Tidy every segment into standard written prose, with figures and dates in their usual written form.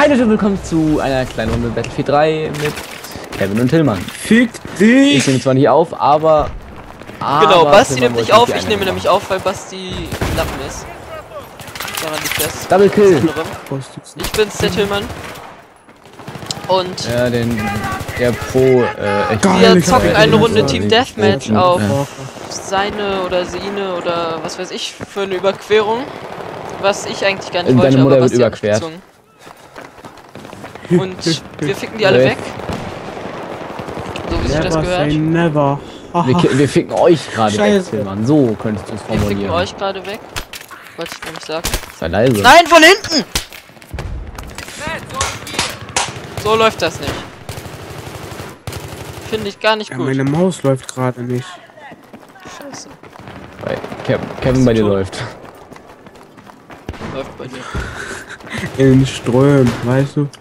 Hi Leute, willkommen zu einer kleinen Runde Battlefield 3 mit Kevin und Tillmann. Fick dich! Ich nehme zwar nicht auf, aber genau, Basti Tillmann nimmt nicht wollte auf, ich nehme nämlich auf, weil Basti Lappen ist. Daran liegt das. Double Kill. Ich bin's, der Tillmann. Und Ja, der Pro, wir zocken eine Runde Team Ja. Deathmatch auf seine oder seine oder was weiß ich für eine Überquerung. Was ich eigentlich gar nicht wollte, Deine Mutter aber wird Basti hat mich überquert. gezwungen. Und wir ficken die alle weg. So wie sich das gehört. Never. wir ficken euch gerade weg, Scheiße. Tillmann. So könntest du es Wir ficken formulieren. euch gerade weg. Wollte ich nämlich sagen. Sei leise. Nein, von hinten! So läuft das nicht. Finde ich gar nicht Ja, gut. meine Maus läuft gerade nicht. Scheiße. Bei Kevin bei dir läuft. Läuft bei dir. In den Strömen, weißt du?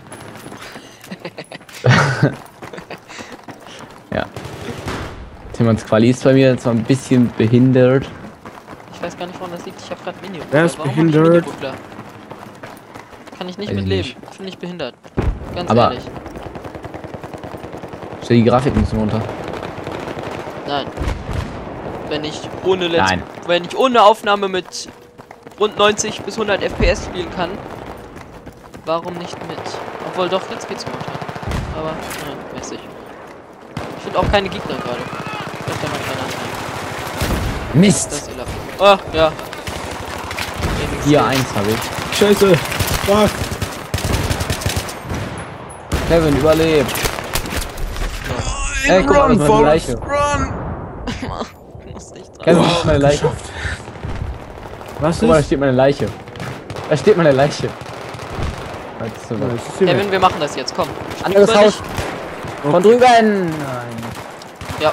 Ja. Tillmanns Quali ist bei mir zwar ein bisschen behindert. Ich weiß gar nicht, woran das liegt. Ich habe gerade Mini. Wer ist Warum hab ich behindert? Mini-Buckler? Kann ich nicht Weiß ich mitleben. nicht. Finde ich behindert. Ganz Aber- ehrlich. Stell die Grafik ein bisschen runter. Nein. Wenn ich ohne Aufnahme mit rund 90 bis 100 FPS spielen kann, warum nicht mit? Obwohl doch, jetzt geht's momentan. Aber, nein, mäßig. Ich finde auch keine Gegner gerade. Vielleicht kann man keiner sein. Mist! Das ist Elab. Oh, ja. Hier 1 habe ich. Scheiße! Fuck! Kevin überlebt. Ey, guck mal, das ist meine Leiche. Run! Ich muss nicht dran. Kevin, das ist meine Leiche. Was Guck mal, da ist? steht meine Leiche. Da steht meine Leiche. Weißt du Ja, was? das ist hier weg. Kevin, wir machen das jetzt, komm. Anderes Über Haus. dich. Von drüben. Nein. Ja.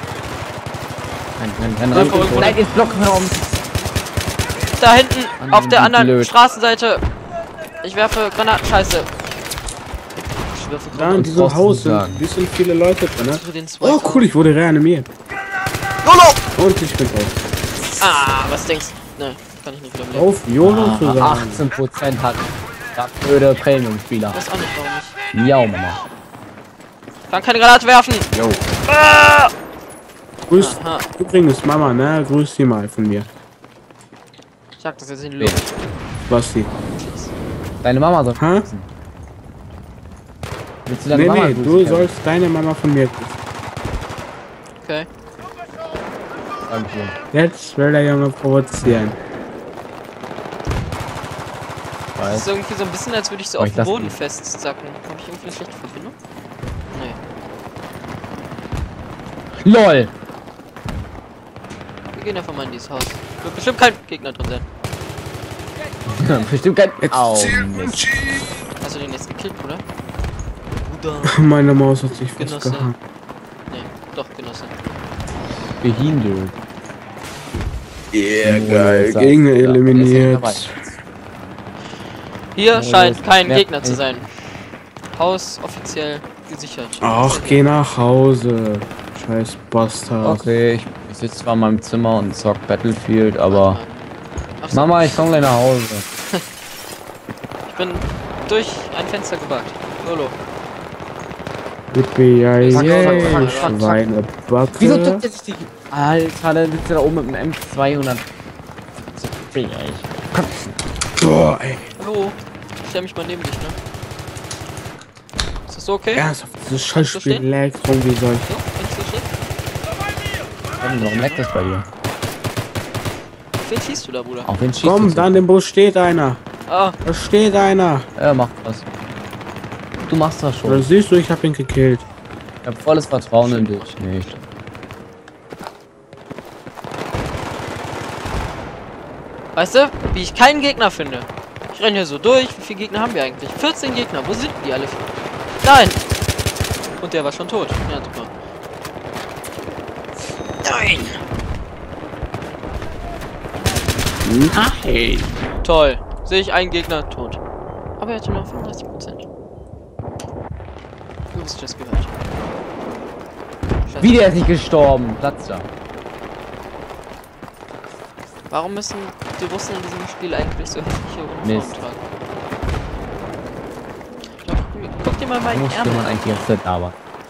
Nein. Hilfe, irgendwo. Nein, jetzt blocken wir um. Da hinten, Mann, auf der wie anderen blöd. Straßenseite. Ich werfe Granaten, scheiße. Ich werfe Da in Granaten. diesem brauchst du Haus nicht sind sagen. wie sind viele Leute drin, ne? Zu den Oh cool, ich wurde reanimiert. YOLO! Und ich bin drauf. Ah, was denkst du? Ne, kann ich nicht wieder leben. Auf YOLO zu sagen. 18% hat der blöde Premium-Spieler. Ich weiß auch nicht, warum nicht. Ja, Mama. Kann keine Granate werfen. Jo. Ah! Grüß Aha. übrigens Mama, ne? Grüß sie mal von mir. Ich sag das jetzt in die Luft. Basti. Deine Mama soll. Hä? Willst du deine Nee, Mama nee, grüßen, du Kevin? sollst deine Mama von mir grüßen. Okay. Dankeschön. Jetzt will der Junge provozieren. Das ist irgendwie so ein bisschen, als würde ich so Oh, auf ich dem lass Boden ihn. festsacken. Habe ich irgendwie eine schlechte Verbindung? Nee. LOL! Wir gehen einfach mal in dieses Haus. Wird bestimmt kein Gegner drin sein. Bestimmt kein. Jetzt Au, zählt Mist. Hast du den jetzt gekillt, Bruder? Bruder. Meine Maus hat sich Genosse. festgehangen. Nee, doch, Genosse. Behindert. Yeah, geil. Gegner Ja, eliminiert. der ist Hier Oh, scheint das kein nervt Gegner zu mich. sein. Haus offiziell gesichert. Ach, geh nach Hause. Scheiß Bastard. Okay, ich sitze zwar in meinem Zimmer und zock Battlefield, aber. Ach so, Mama, ich komm gleich nach Hause. ich bin durch ein Fenster gebackt. YOLO. Yippie, ja, Fuck, yeah, fuck, fuck, fuck. Schweinebacke. Wieso tut der sich die. Alter, der sitzt da oben mit dem M200. Boah, ey. Hallo. Ich stell mich mal neben dich, ne? Ist das so okay? Ernsthaft, dieses so Scheißspiel stehen? laggt rum wie solch. So, wenn ich so stehe? Warum leckt das bei dir? Wen schießt du da, Bruder? Auf wen schießt Komm, du da an dem Bus steht einer. Ah, Da steht einer. Mach was. Du machst das Da schon. siehst du, ich hab ihn gekillt. Ich hab volles Vertrauen in dich. Nicht. weißt du, wie ich keinen Gegner finde? Ich renne hier so durch. Wie viele Gegner haben wir eigentlich? 14 Gegner. Wo sind die alle? Nein! Und der war schon tot. Ja, super. Nein! Nein. Toll. Sehe ich einen Gegner tot. Aber er hatte noch 35%. Du hast das gehört. Scheiße. Wie, der ist nicht gestorben. Platz da. Warum müssen die Russen in diesem Spiel eigentlich so hässliche Uniformen Mist. tragen? Mach dir mal meinen Muss Ärmel. jemand eigentlich die ganze Zeit labern.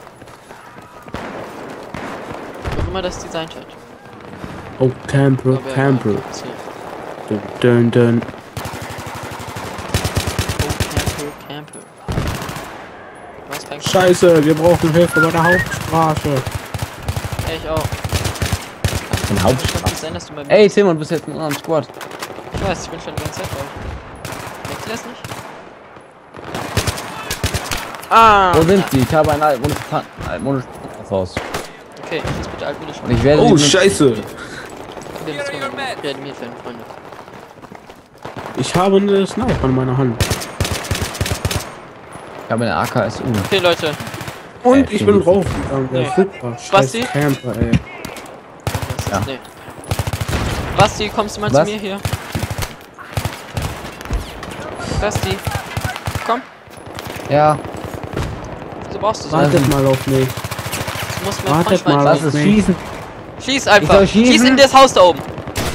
Wie auch immer das Design hat. Oh, Camper, Camper. Dun, dun. Oh, Camper. Was kein Scheiße, wir brauchen Hilfe bei der Hauptstraße. Ja, ich auch. Ein Kann Hauptstraße. nicht sein, dass du beim... Ey, Timon, du bist jetzt in unserem Squad. Ich weiß, ich bin schon die ganze Zeit drauf. Merkt ihr das nicht? Ah! Wo sind sie? Ich habe ein Haus. Okay, jetzt bitte altmodisch. Und ich werde Oh, sie Scheiße. Reanimiert werden, Freunde. Ich habe eine Sniper in meiner Hand. Ich habe eine AKSU. Okay, Leute. Und ich bin draufgegangen. Ja, Nee. super. Scheiß Basti? Camper, ey. Ja. Nee. Basti, kommst du mal Was? zu mir hier? Basti. Komm. Ja, Wieso brauchst du so? Wartet mal auf mich. Du musst mir Wartet Freund mal. lass es Nee. schießen. Schieß einfach. soll schießen? Schieß in das Haus da oben.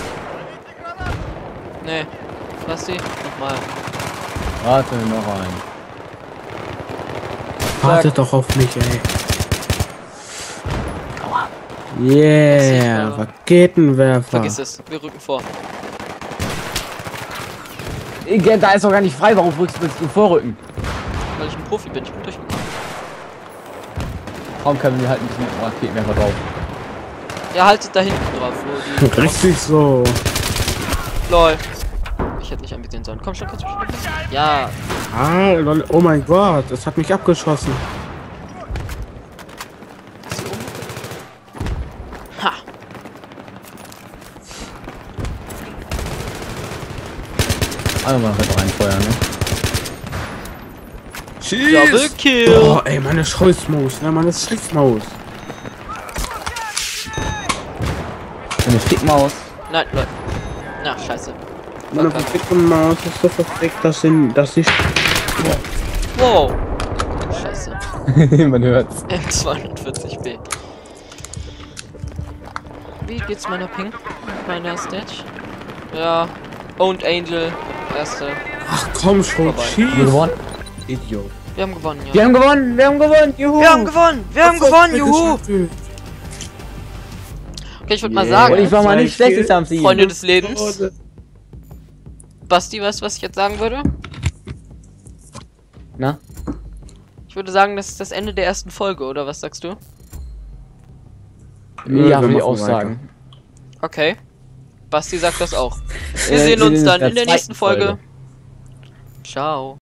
Nee. Basti, nochmal. Warte, noch ein. Wartet doch auf mich, ey. Yeah, Raketenwerfer. Vergiss es. Wir rücken vor. Da ist doch gar nicht frei. Warum willst du vorrücken? Weil ich ein Profi bin. Ich bin durchgekommen. Warum können wir halt ein bisschen Raketenwerfer drauf? Ja, haltet da hinten drauf. Wo die Richtig so. LOL. Ich hätte nicht anvisieren sollen. Komm schon, kannst du schon. Ja. Ah, lol. Oh mein Gott, es hat mich abgeschossen. Ha. Einmal noch reinfeuern, ne? Double Kill. Oh, ey, meine Scheißmaus, ne, meine Scheißmaus. Eine Fickmaus. Nein, Leute. Na, scheiße. Meine verfickte Maus ist so verfickt, dass ich... Wow. Scheiße. Man hört's. M240B. Wie geht's meiner Ping? Meiner Stage? Ja. Owned Angel. Erste. Ach komm schon, Vorbei. Wir schieß. gewonnen. Idiot. Wir haben gewonnen, ja. Wir haben gewonnen. Wir haben gewonnen. Juhu. Wir haben gewonnen! Wir haben gewonnen, juhu! Okay, ich würde mal Und sagen, ich war mal nicht schlechtest am Sieg. Freunde des Lebens. Basti, weißt du, was ich jetzt sagen würde? Na? Ich würde sagen, das ist das Ende der ersten Folge, oder was sagst du? Ja, wir will ich machen auch weiter. sagen. Okay. Basti sagt das auch. Wir sehen uns dann in der nächsten Folge. Ciao.